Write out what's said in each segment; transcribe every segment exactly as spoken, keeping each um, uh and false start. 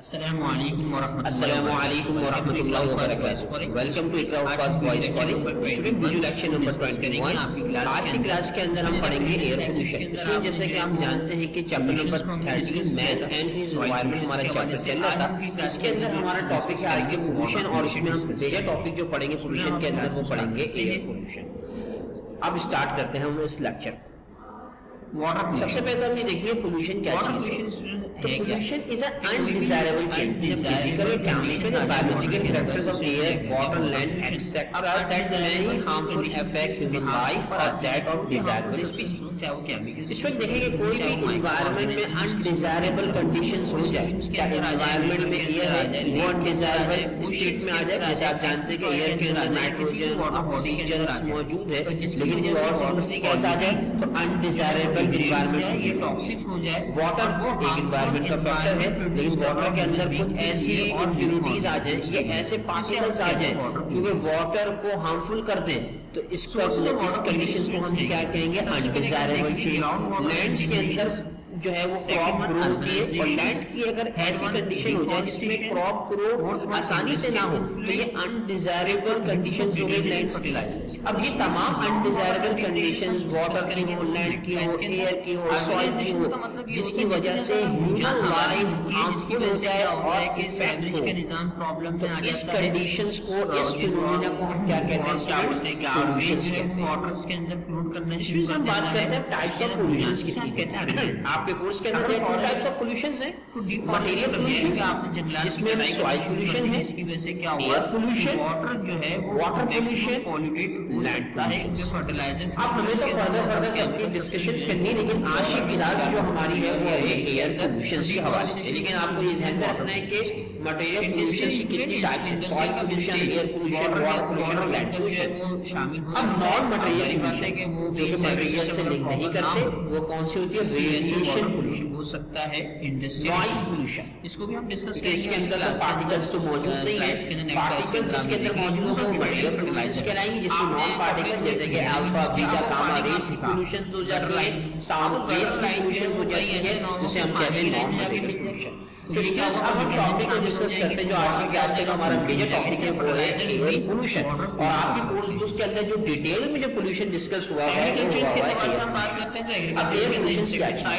अस्सलामु अलैकुम वरहमतुल्लाहि वबरकातुहू। वेलकम टू इकरा उस्ताद voice calling. Student video lecture number इक्कीस। आज की क्लास के अंदर हम पढ़ेंगे एयर पोल्यूशन। इसमें जैसे कि आप जानते हैं कि chapter number thirty math and his environment हमारा चैप्टर चल रहा था। इसके अंदर हमारा टॉपिक है आज के पोल्यूशन, और इसमें हम मेजर टॉपिक जो पढ़ेंगे पोल्यूशन के अंदर वो पढ़ेंगे एयर पोल्यूशन। अब स्टार्ट करते हैं हम इस लेक्चर। वाटर सबसे पहले हम ये देखिए पोल्यूशन क्या चीज है। तो pollution is an undesirable change in physical, chemical and biological factors of air, water, land etcetera that any harmful effects human life और दैट ऑफ डिजायरेबल स्पीशीज। इसमें देखेंगे कोई भी एनवायरनमेंट में अनडिजायरेबल कंडीशंस हो जाए, चाहे एनवायरनमेंट में एयर है वो अनडिजायरेबल स्टेट में आ जाए। जैसे आप जानते हैं कि एयर के अंदर नाइट्रोजन ऑक्सीजन मौजूद है, लेकिन वाटर कैसा आ जाए तो अनडिजायरेबल एनवायरनमेंट ये टॉक्सिक हो जाए। वाटर एक एनवायरनमेंट का फैक्टर है, लेकिन वाटर के अंदर कुछ ऐसी इम्प्योरिटीज आ जाए, ये ऐसे पार्टिकल्स आ जाए क्योंकि वाटर को हार्मफुल कर दें, तो इसको इस कंडीशंस को हम क्या कहेंगे अनडिजायरेबल चेंज। लैंड्स के अंदर जो है वो क्रॉप ग्रो होती है, और लैंड की अगर ऐसी कंडीशन हो जाए जिसमें क्रॉप ग्रो आसानी से ना हो तो ये अनडिजायरेबल कंडीशंस हो गई लैंड्स की। अब ये तमाम अनडिजायरेबल कंडीशंस वाटर की हो, लैंड की हो, एयर की हो, सॉइल की हो, जिसकी वजह से ह्यूमन लाइफ हार्मफुल हो जाए और इफेक्ट हो, तो इस कंडीशंस को, इस फिनोमेना को हम क्या कहते हैं पोल्यूशंस कहते हैं। वाटर्स के अंदर फ्लोट करना। इसमें हम बात करते हैं टाइप्स ऑफ पोल्यूशंस की। आपके कोर्स के अंदर दो टाइप्स ऑफ पोल्यूशंस हैं, मटेरियल पोल्यूशन जिसमें सॉइल पोल्यूशन है, इसकी वजह से क्या हुआ, एयर पोल्यूशन, वाटर जो है वाटर पोल्यूशन, लैंड पोल्यूशन, जो फर्टिलाइजर्स। अब हमें तो फर्दर फर्दर सबकी डिस्कशंस करनी, लेकिन आज की क्लास जो हमारी है वो है एयर पोल्यूशन के हवाले से। लेकिन आपको ये ध्यान में रखना है कि मटेरियल पोल्यूशन की कितनी टाइप्स हैं, soil pollution, air pollution, water pollution और लैंड पोल्यूशन शामिल। अब नॉन मटेरियल पोल्यूशन के वो जो मटेरियल से लिंक नहीं करते वो कौन सी होती है, रेडिएशन पोल्यूशन हो सकता है, इंडस्ट्रियल नॉइज पोल्यूशन, इसको भी हम डिस्कस करेंगे। इसके अंदर पार्टिकल्स तो मौजूद नहीं है, पार्टिकल्स जिसके अंदर मौजूद हो वो मटेरियल पोल्यूशन कहलाएंगे, जिसमें नॉन पार्टिकल जैसे कि alpha, beta, gamma rays pollution हो जाती है, साउंड वेव्स पोल्यूशन हो जाती है, जिसे हम कहते हैं नॉन मटेरियल पोल्यूशन। तो स्टूडेंट्स अब हम टॉपिक को डिस्कस करते हैं जो आज की क्लास का हमारा मेजर टॉपिक है वो है एयर पोल्यूशन। और आपकी कोर्स बुक्स के अंदर जो डिटेल में जो पोल्यूशन डिस्कस हुआ है वो हुआ है। हम बात करते हैं तो एयर पोल्यूशन क्या है।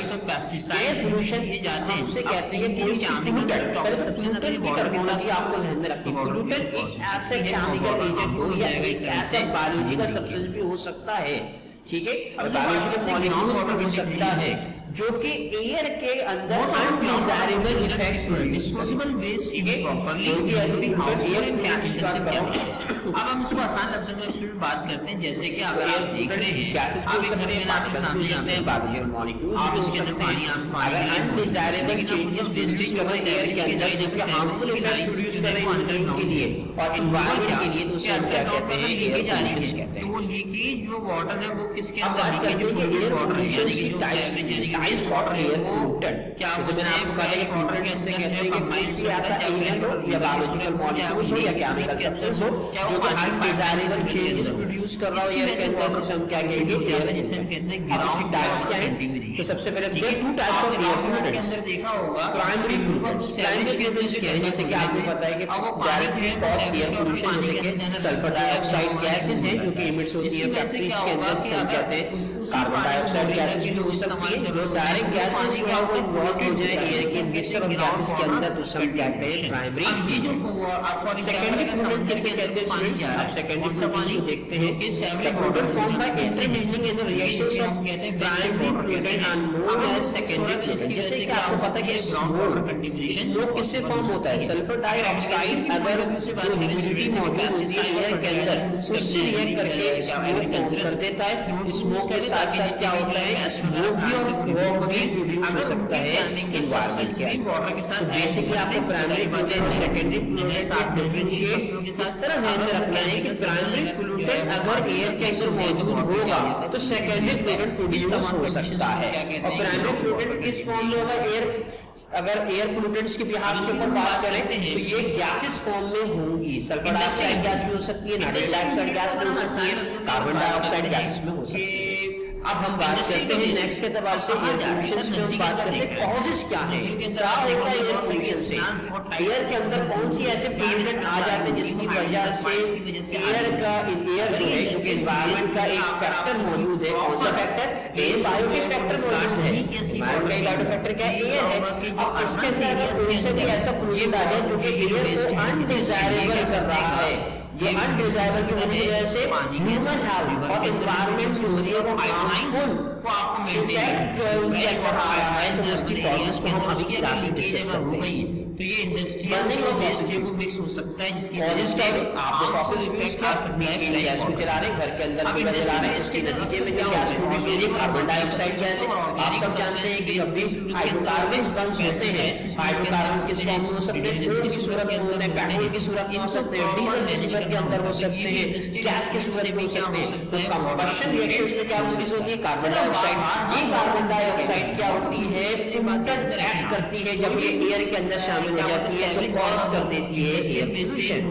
एयर पोल्यूशन ये जानते हैं उसे कहते हैं कोई पोल्यूटेंट। पहले पोल्यूटेंट की टर्मिनोलॉजी आपको ध्यान में रखनी है। पोल्यूटेंट एक ऐसा केमिकल एजेंट हो या एक ऐसा बायोलॉजिकल सब्सटेंस भी हो सकता है, ठीक है, बायोलॉजिकल मॉलिक्यूल भी हो सकता है जो कि एयर के अंदर undesirable effects disposable waste even properly air capture करते। अब हम इसको आसान लफ्ज़ों में इसमें बात करते हैं, जैसे कि अगर आप देख रहे हैं गैसेस को सकते हैं, पार्टिकल्स सामने आते हैं, बायोलॉजिकल मॉलिक्यूल्स आप इसके अंदर पानी आप अगर अनडिजायरेबल चेंजेस प्रोड्यूस कर रहे हैं एयर के अंदर जो कि हार्मफुल इफेक्ट प्रोड्यूस कर रहे हैं ह्यूमन के लिए और एनवायरनमेंट के लिए, तो उसे हम क्या कहते हैं, लीकेज आ रही है कहते हैं। तो वो लीकेज जो वाटर है वो किसके अंदर लीकेज जो एयर पोल्यूशन की types types of air pollutant. क्या जैसे मैंने आपको कहा कि पोल्यूटेंट किससे कहते हैं कि कोई भी ऐसा एलिमेंट हो या बायोलॉजिकल मॉलिक्यूल्स हो या केमिकल सब्सटेंस हो जो कि अनडिजायरेबल चेंजेस प्रोड्यूस कर रहा हो एयर के अंदर, तो हम क्या कहेंगे एयर, जिसे हम कहते हैं ग्राउंड टाइप्स क्या है। तो सबसे पहले there two types of air pollutants के अंदर देखा होगा प्राइमरी पोल्यूटेंट्स। प्राइमरी पोल्यूटेंट्स क्या है, जैसे कि आपको पता है कि डायरेक्टली कॉज एयर पोल्यूशन जैसे कि सल्फर डाइऑक्साइड गैसेस हैं जो कि इमिट्स होती है फैक्ट्रीज के अंदर, से हम कहते हैं कार्बन डाइऑक्साइड गैसेस भी हो सकती है जो डायरेक्ट गैसेस जो है वो इन्वॉल्व हो जाए एयर के मिक्सचर ऑफ गैसेस के अंदर, तो हम कहते हैं प्राइमरी। सेकेंडरी पोल्यूटेंट किसे कहते हैं स्टूडेंट्स, आप सेकेंडरी पोल्यूटेंट को देखते हैं कि pollutant form by intermixing in the reactions of primary pollutant are known as secondary pollutant. जैसे कि आपको पता है कि स्मोक स्मोक किससे फॉर्म होता है, सल्फर डाइऑक्साइड अगर जो ह्यूमिडिटी मौजूद होती है एयर के अंदर उससे रिएक्ट करके स्मोक फॉर्म कर देता है। स्मोक के साथ साथ क्या होता है, स्मोक भी और फॉग भी प्रोड्यूस हो सकता है एनवायरनमेंट के अंदर। तो बेसिकली आपको प्राइमरी पोल्यूटेंट सेकेंडरी पोल्यूटेंट का डिफरेंशिएट इस तरह ध्यान में रखना है कि प्राइमरी पोल्यूटेंट अगर एयर के अंदर मौजूद होगा तो सेकेंडरी पोल्यूटेंट प्रोड्यूस हो सकता है। और प्राइमरी पोल्यूटेंट किस फॉर्म में होगा, एयर अगर एयर पोल्यूटेंट्स के बिहाफ के ऊपर बात करें तो ये गैसेस फॉर्म में होंगी। सल्फर डाइऑक्साइड गैस भी हो सकती है, नाइट्रस डाइऑक्साइड गैस भी हो सकती है, कार्बन डाइऑक्साइड गैसेस में हो सकती है। अब हम बात करते हैं नेक्स्ट के एतबार से एयर पोल्यूशन में हम बात करते हैं कॉजेस क्या है, क्या होता है एयर पोल्यूशन से। एयर के अंदर कौन सी ऐसे पोल्यूटेंट आ जाते हैं जिसकी वजह से एयर का एयर जो है, क्योंकि एनवायरनमेंट का एक फैक्टर मौजूद है, कौन सा फैक्टर, एयर बायोटिक फैक्टर मौजूद है। एनवायरनमेंट का बायोटिक फैक्टर क्या है, एयर है। अब इसके अंदर पोल्यूशन एक ऐसा पोल्यूटेंट आ जाए जो कि एयर को अनडिजायरेबल कर रहा है। ये अनडिजायरेबल की वजह से ह्यूमन हेल्थ और एनवायरनमेंट जो है वो हार्मफुल इफेक्ट जो इफेक्ट आ रहा है, तो उसकी कॉजेस को हम अभी क्लास में डिस्कस करते हैं। तो ये इंडस्ट्रियल वेस्ट है वो मिक्स हो सकता है, जिसकी वजह से आप फॉसिल इफेक्ट आ सकते हैं, गैस को चला रहे हैं, घर के अंदर भी चला रहे हैं, इसके नतीजे में क्या गैस प्रोड्यूस हो रही है, कार्बन डाइऑक्साइड गैस है। आप सब जानते हैं कि जब भी हाइड्रोकार्बन्स बंद होते हैं, हाइड्रोकार्बन किस फॉर्म में हो सकते हैं, फ्यूल की सूरत में होते हैं, पेट्रोल की सूरत में हो सकते हैं, डीजल की सूरत के अंदर हो सकते हैं, गैस की सूरत में हो सकते हैं। तो कंबशन रिएक्शंस में क्या प्रोड्यूस होती है, कार्बन डाइऑक्साइड। ये कार्बन डाइऑक्साइड क्या होती है, इंटरैक्ट करती है, जब ये एयर के अंदर शामिल हो जाती है तो कॉज कर देती है एयर पोल्यूशन।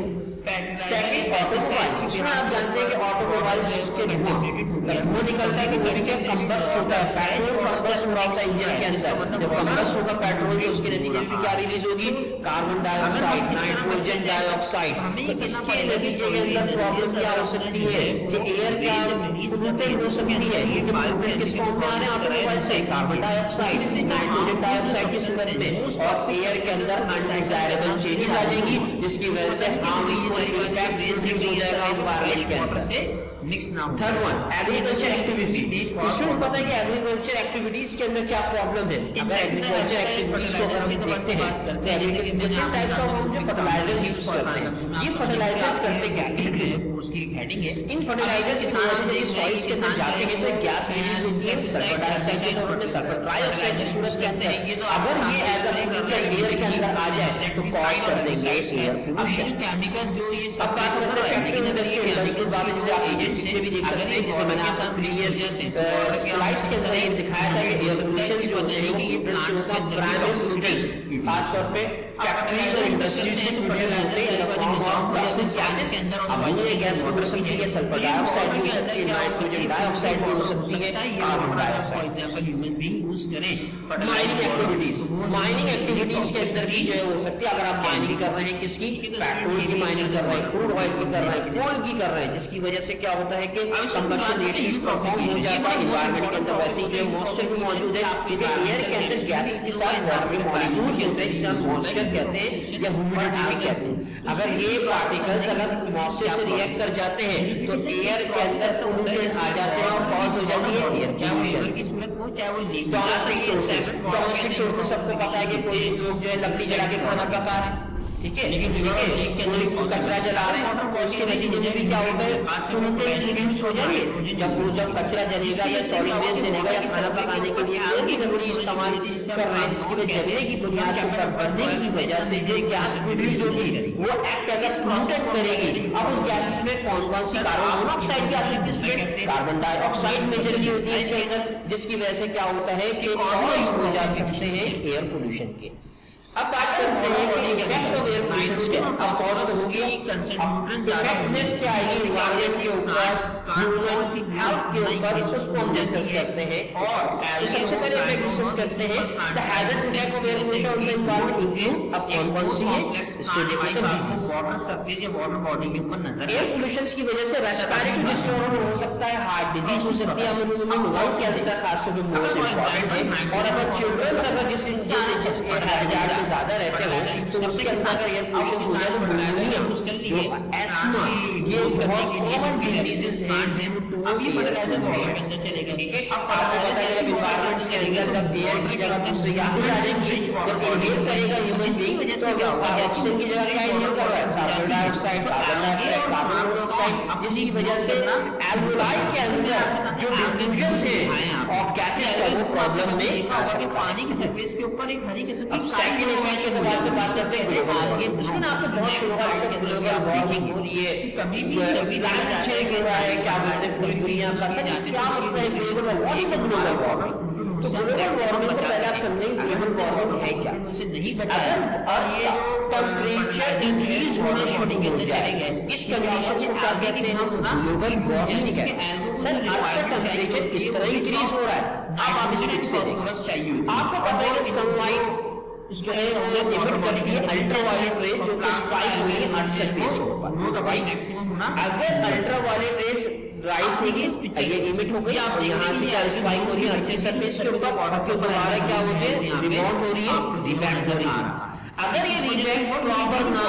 सेकंड ऑटोमोबाइल्स, इसमें आप जानते हैं कि ऑटोमोबाइल्स के धुआं धुआं निकलता है कि उनके कंबस्ट होता है, पेट्रोल कंबस्ट हो रहा होता है इंजन के अंदर। जब कंबस्ट होगा पेट्रोल तो उसके नतीजे में क्या रिलीज होगी, कार्बन डाइऑक्साइड, नाइट्रोजन डाइऑक्साइड। तो इसके नतीजे के अंदर प्रॉब्लम क्या हो सकती है कि एयर का पोल्यूटेंट हो सकती है, क्योंकि पोल्यूटेंट किस फॉर्म में आ रहे हैं ऑटोमोबाइल से, कार्बन डाइऑक्साइड, नाइट्रोजन डाइऑक्साइड की सूरत में, और एयर के अंदर अनडिजायरेबल चेंजेस आ जाएंगी जिसकी वजह से हार्मफुल इफेक्ट रिलीज हो जाएगा एनवायरनमेंट के अंदर से। Third one agriculture activity. इसमें पता है कि एग्रीकल्चर एक्टिविटीज के अंदर क्या प्रॉब्लम है। अगर एग्रीकल्चर एक्टिविटीज को अगर हम देखते हैं तो डिफरेंट टाइप्स ऑफ हम जो फर्टिलाइजर यूज करते हैं, ये फर्टिलाइजर्स करते क्या है, उसकी हेडिंग है। इन फर्टिलाइजर्स की वजह से जब सॉइल्स के अंदर जाते हैं तो गैस रिलीज होती है, सल्फर डाइऑक्साइड की सूरत में, सल्फर ट्राइऑक्साइड की सूरत के अंदर। अगर ये एज अ पोल्यूटेंट एयर के अंदर आ जाए तो कॉज कर देंगे एयर पोल्यूशन। केमिकल जो ये अब बात करते हैं फैक्ट्री इंडस्ट्री इंडस्ट्री वाले, जैसे आप एजेंट में भी देख सकते हैं, जैसे मैंने आपको प्रीवियस स्लाइड्स के अंदर ये दिखाया था कि एयर पोल्यूशन जो होते हैं कि ये प्रोड्यूस होता है प्राइमरी पोल्यूटेंट्स, खास तौर पे फैक्ट्रीज और इंडस्ट्रीज से प्रोड्यूस होते हैं in the form of toxic gases. अब ये गैस हो सकती है सल्फर डाइऑक्साइड हो सकती है, नाइट्रोजन डाइऑक्साइड हो सकती है, carbon dioxide. Human being use करें माइनिंग एक्टिविटीज, माइनिंग एक्टिविटीज के अंदर भी जो है हो सकती है। अगर आप माइनिंग कर रहे हैं, किसकी, पेट्रोल की माइनिंग कर रहे हैं, क्रूड ऑयल की कर रहे हैं, कोल की कर रहे हैं, जिसकी वजह से क्या होता है कि कंबशन रिएक्शंस परफॉर्म हो जाता है। एनवायरनमेंट के अंदर वैसे ही जो मॉइस्चर भी मौजूद है, क्योंकि एयर के अंदर गैसेस के साथ वाटर के मॉलिक्यूल्स होते हैं जिसे हम मॉइस्चर कहते हैं या ह्यूमिडिटी भी कहते हैं। अगर ये पार्टिकल्स अगर मॉइस्चर से रिएक्ट कर जाते हैं तो एयर के अंदर पोल्यूटेंट्स आ जाते हैं और कॉज हो जाती है एयर पोल्यूशन की सूरत में, चाहे वो डोमेस्टिक सोर्सेज। डोमेस्टिक सोर्सेज सबको पता है कि कोई लोग जो है लकड़ी जला के खाना पका रहे हैं, ठीक है, लेकिन कोई कचरा जला रहे हैं तो उसके नतीजे में भी क्या होता है, पोल्यूटेंट रिड्यूस हो जाएंगे। जब वो जब कचरा जलेगा या सॉलिड वेस्ट जलेगा या खाना पकाने के लिए कोई भी लकड़ी इस्तेमाल कर रहे हैं जिसकी वजह जलने की बुनियाद के ऊपर बनने की वजह से जो गैस प्रोड्यूस होगी वो एक्ट एज अ पोल्यूटेंट करेगी। अब उस गैसेस में कौन कौन सी कार्बन मोनोऑक्साइड की आ सकती है, कार्बन डाइऑक्साइड मेजरली होती है इसके अंदर, जिसकी वजह से क्या होता है कि कॉज हो जा सकते हैं एयर पोल्यूशन के। अब बात करते हैं कि इफेक्ट ऑफ एयर पोल्यूशन के। अब कॉस्ट होगी इफेक्टनेस क्या आएगी एनवायरनमेंट के ऊपर, ह्यूमन हेल्थ के ऊपर, उसको हम डिस्कस करते हैं। और तो सबसे पहले हम डिस्कस करते हैं the hazard effect of air pollution on the environment include. अब कौन कौन सी है, इसको देखते हैं। वाटर सरफेस या वाटर बॉडी के ऊपर नजर, एयर पोल्यूशन की वजह से रेस्पिरेटरी डिसऑर्डर हो सकता है, हार्ट डिजीज हो सकती है, लंग कैंसर खास तौर पे मोस्ट इंपॉर्टेंट है। और अगर चिल्ड्रंस अगर जिस इंसान ज्यादा रहते हो तो उसके अंदर अगर एयर पोल्यूशन हो जाए तो निमोनिया, एस्मा, ये बहुत कॉमन डिजीजेस हैं टू एयर पोल्यूशन। ठीक है, अब आपको पता है जब एनवायरनमेंट के अंदर जब एयर की जगह दूसरी गैसेस आ जाएंगी, जब इनहेल करेगा ह्यूमन बीइंग तो ऑक्सीजन की जगह क्या इनहेल कर रहा है, sulphur dioxide, carbon dioxide, carbon monoxide, जिसकी वजह से एल्वेओलाई के अंदर जो डिफ्यूजन से और गैसेस का वो प्रॉब्लम में आ सकता है। पानी की सरफेस के ऊपर एक हरी किस्म की सेकंड इफेक्ट के बाद से बात करते हैं ग्लोबल वार्मिंग। इसमें आपको बहुत शुरुआत से ग्लोबल वार्मिंग हो रही है, कभी भी क्लाइमेट चेंज हो रहा है, क्या बोलते हैं पूरी दुनिया का, सर क्या मसला है global, what is the global warming. तो ग्लोबल वार्मिंग को पहले आप समझेंगे ग्लोबल वार्मिंग है क्या। नहीं अगर अर्थ टेम्परेचर इंक्रीज होना शुरू हो जाएगा, इस कंडीशन को क्या कहते हैं हम, ग्लोबल वार्मिंग कहते हैं। सर अर्थ का टेम्परेचर किस तरह इंक्रीज हो रहा है, आप आप इस पिक से देखिए। आपको पता है कि सनलाइट जो है वो इमिट करती है अल्ट्रावायलेट रेज जो कि स्ट्राइक हुई है अर्थ सरफेस के ऊपर। अगर अल्ट्रावायलेट रेज राइज होगी, ये इमिट हो गई, आप यहाँ से क्या स्ट्राइक हो रही है अर्थ सरफेस के ऊपर, आपके दोबारा क्या होते हैं, रिबाउंड हो रही है, रिबैक हो रही है। अगर ये रिबैक प्रॉपर ना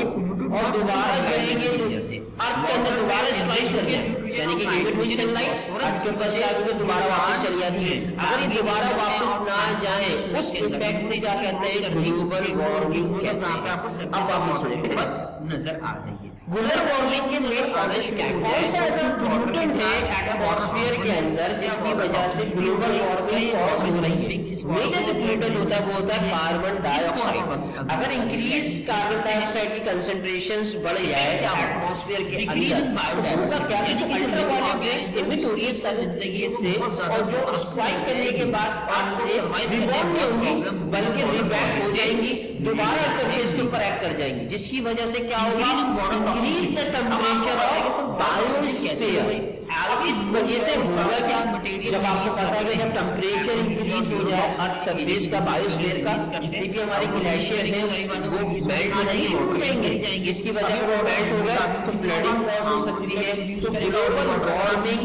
हो और दोबारा गिरेंगे तो अर्थ के अंदर दोबारा स्ट्राइक कर जाए, यानी कि इमिट हुई सनलाइट अर्थ के ऊपर से आगे दोबारा वापस चली जाती है। अगर ये दोबारा वापस ना जाए, उस इफेक्ट को क्या कहते हैं, ग्लोबल वार्मिंग कहते हैं। अब वापस सुनिए, नजर आ रही है ग्लोबल वार्मिंग के मेन कॉजेज क्या है, कौन सा ऐसा पोल्यूटेंट है एटमॉस्फेयर के अंदर जिसकी वजह से ग्लोबल वार्मिंग कॉज हो रही है। मेजर जो पोल्यूटेंट होता है वो होता है कार्बन डाइऑक्साइड। अगर इंक्रीज कार्बन डाइऑक्साइड की कंसंट्रेशंस बढ़ जाए एटमॉस्फेयर के अंदर, तो उनका क्या है, जो अल्ट्रावायलेट रेज इमिट हो रही है सन से और जो स्ट्राइक करने के बाद अर्थ से रिबाउंड नहीं होंगी बल्कि रिबैक हो जाएंगी, दोबारा सरफेस के ऊपर एक्ट कर जाएंगी, जिसकी वजह से क्या होगा, increase the temperature of biosphere. अब इस वजह से होगा क्या, जब आपको पता है कि जब टेम्परेचर इंक्रीज हो जाए अर्थ सरफेस का, बायोस्फीयर का, जितने भी हमारे ग्लेशियर हैं वो मेल्ट होने शुरू हो जाएंगे, जिसकी वजह से वो मेल्ट हो गया तो फ्लडिंग कॉज हो सकती है। तो global warming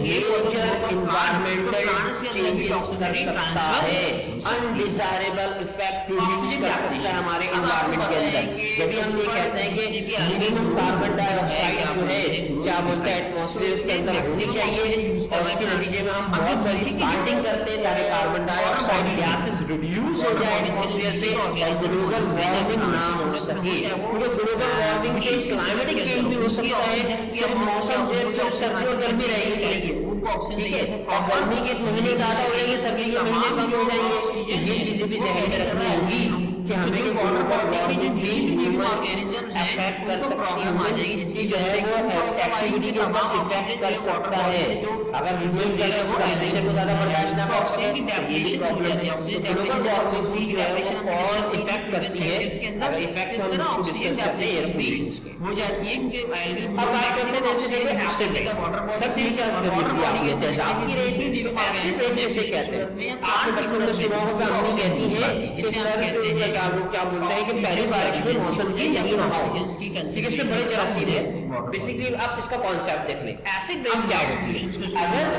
major environmental changes कर सकता है, अनडिजायरेबल इफेक्ट प्रोड्यूस कर सकता है हमारे एनवायरमेंट के अंदर। जब भी हम ये कहते हैं कि मिनिमम कार्बन डाइऑक्साइड जो है क्या बोलते हैं एटमॉस्फेयर के अंदर होनी चाहिए, और उसके नतीजे में हम बहुत सारी प्लांटिंग करते हैं ताकि कार्बन डाइऑक्साइड गैसेस रिड्यूस हो जाए एटमॉस्फेयर से और ग्लोबल वार्मिंग ना हो सके। क्योंकि ग्लोबल वार्मिंग से क्लाइमेटिक चेंज भी हो सकता है, सिर्फ मौसम जो सर्दी और गर्मी रहेगी, ठीक है, और गर्मी के महीने ज्यादा हो जाएंगे, सर्दी के महीने कम हो जाएंगे। ये चीजें भी जहन में रखनी होगी कि हमें कि ग्लोबल वार्मिंग भी ह्यूमन अफेक्ट कर सकती है, जिसकी जो है वो एक्टिविटी के ऊपर इफेक्ट कर सकता है। अगर ह्यूमन जो है वो टेम्परेचर को ज्यादा बर्दाश्त ना कर सके ये भी प्रॉब्लम है। ग्लोबल वार्मिंग भी जो है वो कॉज इफेक्ट करती है, अगर इफेक्ट हम डिस्कस करते हैं एयर पोल्यूशन के हो जाती है। अब बात करते हैं जैसे देखो एसिड रेन, सब चीज क्या होती है, तेजाब की रेन, एसिड रेन जैसे कहते हैं। आपने बचपन में सुना होगा अम्मी कहती है कि सर क्या वो क्या बोलते हैं कि पहली बारिश में मौसम की यही ना हो, ठीक है, इसमें बड़े जरासीम है। बेसिकली आप इसका कॉन्सेप्ट देख लें, एसिड रेन क्या होती है।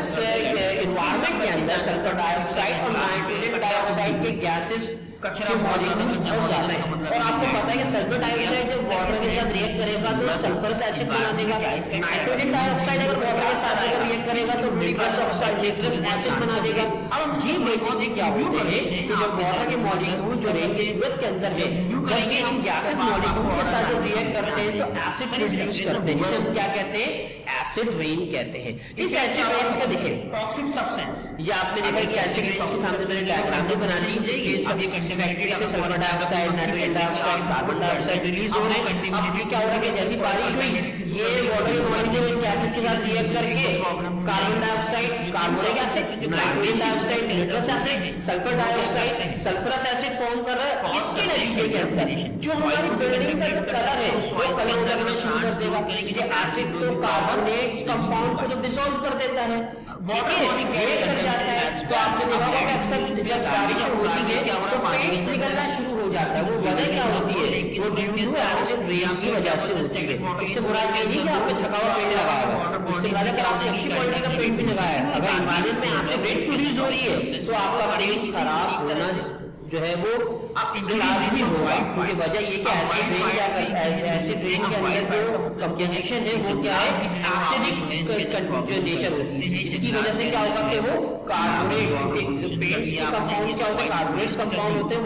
अगर एनवायरमेंट के अंदर सल्फर डाइऑक्साइड और नाइट्रोजन डाइऑक्साइड के गैसेस कचरा मौजूद बहुत ज्यादा है, और आपको पता है कि सल्फर डाइऑक्साइड जब वाटर के साथ रिएक्ट करेगा तो सल्फरस एसिड बना देगा, नाइट्रोजन डाइऑक्साइड अगर वाटर के साथ अगर रिएक्ट करेगा तो निट्रस ऑक्साइड निट्रस एसिड बना देगा। अब ये बेसिकली क्या होते हैं कि जब वाटर के मॉलिक्यूल जो रेन की सूरत के अंदर है, जब ये हम गैसेस मॉलिक्यूल के साथ जब रिएक्ट करते हैं तो एसिड प्रोड्यूस करते हैं, जिसे हम क्या कहते हैं, एसिड रेन कहते हैं। इस एसिड रेन का देखिए टॉक्सिक सब्सटेंस, ये आपने देखा कि एसिड रेन के सामने मैंने डायग्राम भी बना दी, ये सभी फैक्ट्री से sulphur dioxide, nitrogen dioxide, carbon dioxide release हो रहे हैं। अब ये क्या हो रहा है कि जैसी बारिश हुई ये वाटर मॉलिक्यूल गैसेस के साथ रिएक्ट करके carbon dioxide, carbonic acid, nitrogen dioxide, nitrous acid, sulphur dioxide, sulphurous acid form कर रहा है। इसके नतीजे के अंदर जो हमारी बिल्डिंग का जो कलर है वो कलर लगना शुरू कर देगा। ये एसिड तो कार्बोनेट कंपाउंड को जब डिसॉल्व कर देता है, वाटर ब्रेक कर जाता है, तो आपने देखा होगा कि अक्सर जब बारिश होती है तो पेंट निकलना शुरू हो जाता है। वो वजह क्या होती है, वो ड्यू टू एसिड रेन की वजह से होती है। इससे बुरा ये नहीं कि आपने थका हुआ पेंट लगाया है, उससे बुरा कि आपने अच्छी क्वालिटी का पेंट भी लगाया है, अगर एनवायरमेंट में एसिड रेन प्रोड्यूस हो रही है तो आपका पेंट खराब होना जो है वो लाजमी होगा। क्योंकि वजह ये कि एसिड रेन क्या करता है, एसिड रेन के अंदर जो कंपोजिशन है वो क्या है, एसिडिक जो नेचर होती है, इसकी वजह से क्या होगा कि वो कार्बोनेट जो पेंट्स के कंपाउंड क्या होते हैं, कार्बोनेट्स कंपाउंड होते हैं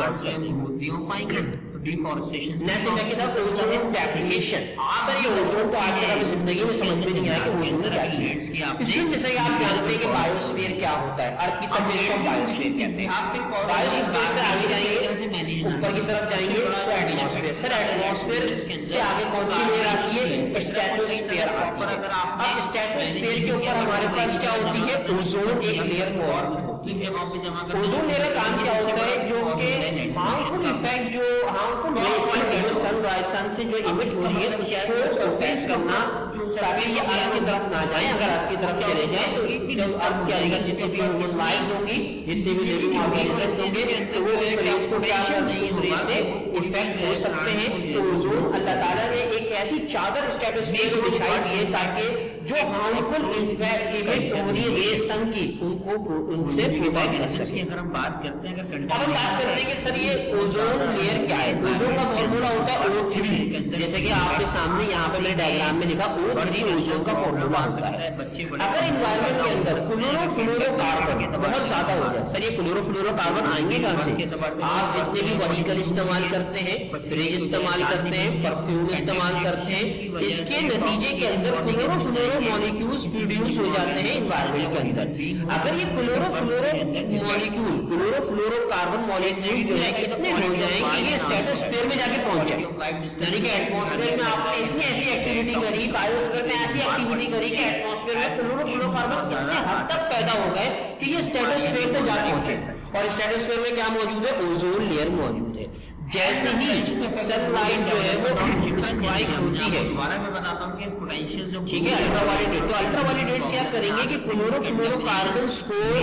वो हो पाएंगे। डिफॉरेस्टेशन नेक्स्ट इफेक्ट था ओजोन डेप्लीशन। सर ये ओजोन तो आज तक जिंदगी में समझ में नहीं आया कि ओजोन क्या चीज है। इसमें जैसे आप जानते हैं कि बायोस्फीयर क्या होता है, अर्थ की सरफेस को बायोस्फीयर कहते हैं। बायोस्फीयर से आगे जाएंगे ऊपर की तरफ जाएंगे तो एटमॉस्फेयर, एटमॉस्फेयर, सर एटमॉस्फेयर से आगे कौन सी लेयर आती है? स्ट्रेटोस्फीयर आती है। अब स्ट्रेटोस्फीयर के ऊपर हमारे पास क्या होती है? ओजोन एक लेयर मौजूद होती है। ओजोन लेयर का काम क्या होता है? जो कि हार्मफुल इफेक्ट, जो हार्मफुल रेज सन सन से जो इमिट हो रही है उसको फोकस करना, ताकि ये अर्थ की तरफ ना जाए। अगर अर्थ की तरफ चले जाए तो जब अर्थ क्या आएगा, जितनी भी ह्यूमन लाइफ होंगी, जितने भी लिविंग ऑर्गेनिजम्स होंगे, तो वो उस रेस को क्या से इफेक्ट हो सकते हैं। तो ओजोन अल्लाह ताला ने एक ऐसी चादर स्ट्रेटोस्फीयर में बिछाई दी है ताकि जो हार्मफुल इफेक्ट इमिट हो रही है रेस सन की, उनको उनसे प्रोटेक्ट कर सके। अगर हम बात करते हैं, अगर अब हम बात करते हैं कि सर ये ओजोन लेयर क्या है? ओजोन का फॉर्मूला होता है ओ थ्री, जैसे कि आपके सामने यहाँ पे मैंने डायग्राम में लिखा ओ थ्री ओजोन का फॉर्मूला होता है। अगर इन्वायरमेंट के अंदर क्लोरोफ्लोरोकार्बन बहुत ज्यादा हो जाए, सर ये क्लोरोफ्लोरोकार्बन आएंगे कहां से? आप जितने भी व्हीकल इस्तेमाल करते हैं, फ्रिज इस्तेमाल करते हैं, परफ्यूम इस्तेमाल करते हैं, इसके नतीजे के अंदर क्लोरोफ्लोरो मॉलिक्यूल्स प्रोड्यूस हो जाते हैं इन्वायरमेंट के अंदर। अगर ये क्लोरोफ्लोरो मॉलिक्यूल क्लोरोफ्लोरोकार्बन मॉलिक्यूल जो है कितने हो जाए कि ये स्ट्रेटोस्फीयर में जाके पहुंच जाए, यानी कि एटमॉस्फेयर में आपने इतनी ऐसी एक्टिविटी करी, बायोस्फीयर में ऐसी एक्टिविटी करी कि एटमॉस्फेयर में क्लोरोफ्लोरोकार्बन इतने हद तक पैदा हो गए कि ये स्ट्रेटोस्फीयर तक जा पहुंचे। और स्ट्रेटोस्फीयर में क्या मौजूद है? ओजोन लेयर मौजूद है। जैसे ही सनलाइट जो है वो स्ट्राइक होती है, दोबारा मैं बताता हूं कि पोटेंशियल जो ठीक है, अल्ट्रावायलेट, तो अल्ट्रावायलेट क्या करेंगे कि क्लोरोफ्लोरोकार्बन्स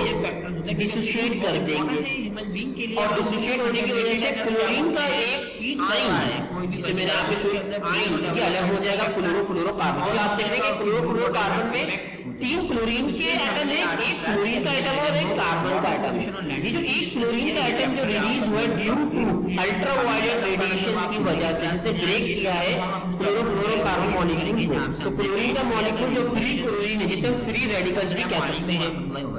को डिसोशिएट कर देंगे, और डिसोशिएट होने की वजह से क्लोरीन का एक आयन, जिसे मैंने आपको आयन ये अलग हो जाएगा क्लोरोफ्लोरोकार्बन। और आप देख रहे हैं कि क्लोरोफ्लोरोकार्बन में तीन क्लोरीन के एटम है, एक फ्लोरीन का एटम और एक कार्बन का एटम। ये जो एक फ्लोरीन का एटम जो रिलीज हुआ ड्यू टू अल्ट्रावायलेट रेडिएशंस की वजह से, जिसने ब्रेक किया है क्लोरोफ्लोरोकार्बन मॉलिक्यूल को, तो क्लोरीन का मॉलिक्यूल जो फ्री क्लोरीन है, जिसे हम फ्री रेडिकल्स भी कह सकते हैं,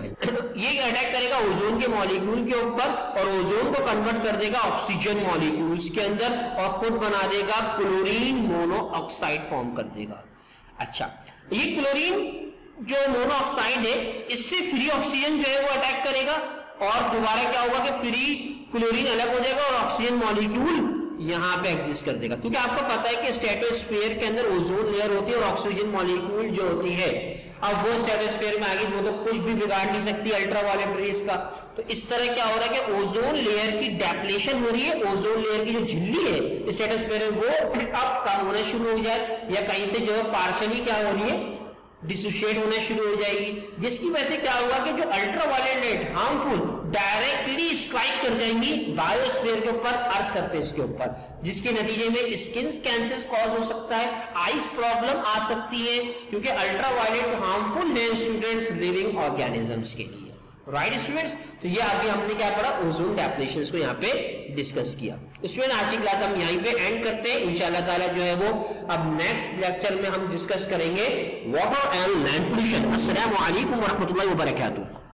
ये अटैक करेगा ओजोन के मॉलिक्यूल के ऊपर और ओजोन को कन्वर्ट कर देगा ऑक्सीजन मॉलिक्यूल्स के अंदर और खुद बना देगा क्लोरीन मोनोऑक्साइड फॉर्म कर देगा। अच्छा, ये क्लोरीन जो मोनोऑक्साइड है, इससे फ्री ऑक्सीजन जो है वो अटैक करेगा और दोबारा क्या होगा कि फ्री क्लोरीन अलग हो जाएगा और ऑक्सीजन मॉलिक्यूल यहां पे एग्जिस्ट कर देगा। क्योंकि आपको पता है कि स्ट्रेटोस्फीयर के अंदर ओजोन लेयर होती है और ऑक्सीजन मॉलिक्यूल जो होती है, अब वो स्ट्रेटोस्फीयर में आगे वो तो कुछ भी बिगाड़ नहीं सकती अल्ट्रावायलेट रेस का। तो इस तरह क्या हो रहा है कि ओजोन लेयर की डेप्लेशन हो रही है, ओजोन लेयर की जो झिल्ली है स्ट्रेटोस्फीयर में वो अब कम होना शुरू हो जाए, या कहीं से जो है पार्शियली क्या हो रही है, डिसोशिएट होना शुरू हो जाएगी, जिसकी वजह से क्या होगा कि जो अल्ट्रावायलेट हार्मफुल डायरेक्टली स्ट्राइक कर जाएंगी बायोस्फीयर के ऊपर, अर्थ सरफेस के ऊपर, जिसके नतीजे में स्किन कैंसर कॉज हो सकता है, आइस प्रॉब्लम आ सकती है, क्योंकि अल्ट्रावायलेट हार्मफुल है स्टूडेंट्स लिविंग ऑर्गेनिजम्स के लिए। राइट स्टूडेंट्स, तो ये अभी हमने क्या पढ़ा, ओजोन डेप्लेशन को यहाँ पे डिस्कस किया। स्टूडेंट आज की क्लास हम यहीं पे एंड करते हैं। इंशाल्लाह ताला जो है वो अब नेक्स्ट लेक्चर में हम डिस्कस करेंगे वाटर एंड लैंड पोल्यूशन। अस्सलामु अलैकुम व रहमतुल्लाहि व बरकातहू।